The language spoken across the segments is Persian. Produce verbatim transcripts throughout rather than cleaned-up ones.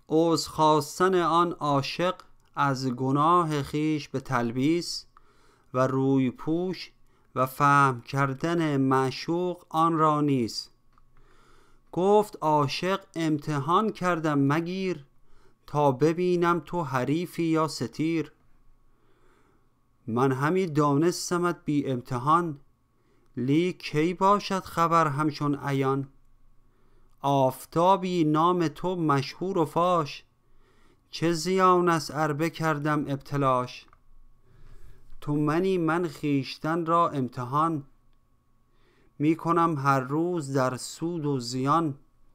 عذر خواستن آن عاشق از گناه خیش به تلبیس و روی پوش و فهم کردن معشوق آن را نیست. گفت عاشق امتحان کردم مگیر، تا ببینم تو حریفی یا ستیر. من همی دانستمت بی امتحان، لیک کی باشد خبر همچون عیان. آفتابی نام تو مشهور و فاش، چه زیان است ار بکردم ابتلاش. تو منی من خویشتن را امتحان، می کنم هر روز در سود و زیان.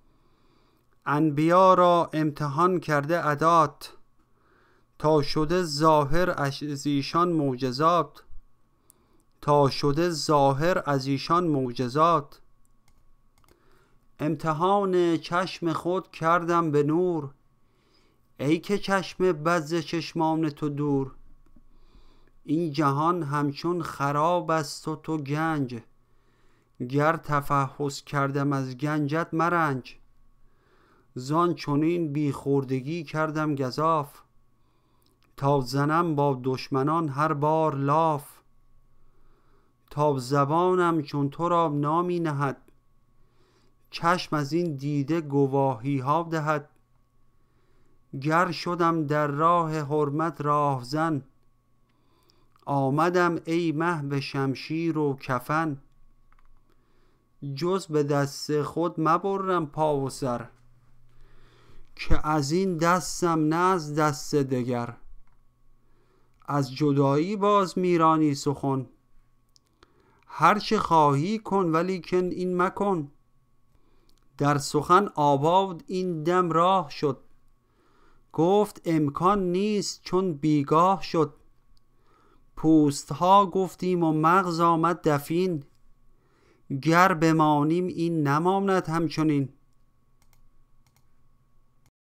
انبیا را امتحان کرده عدات، تا شده ظاهر از ایشان معجزات. تا شده ظاهر از ایشان معجزات. امتحان چشم خود کردم به نور، ای که چشم بد ز چشمان تو دور. این جهان همچون خراب است و تو گنج، گر تفحص کردم از گنجت مرنج. زان چنین بی خوردگی کردم گزاف، تا زنم با دشمنان هر بار لاف. تا زبانم چون تو را نامی نهد، چشم از این دیده گواهی ها دهد. گر شدم در راه حرمت راهزن، آمدم ای مه به شمشیر و کفن. جز به دست خود مبرم پا و سر، که از این دستم نه از دست دگر. از جدایی باز میرانی سخن، هر چه خواهی کن ولیکن این مکن. در سخن آباد این دم راه شد، گفت امکان نیست چون بیگاه شد. پوست ها گفتیم و مغز آمد دفین، گر بمانیم این نماند همچنین.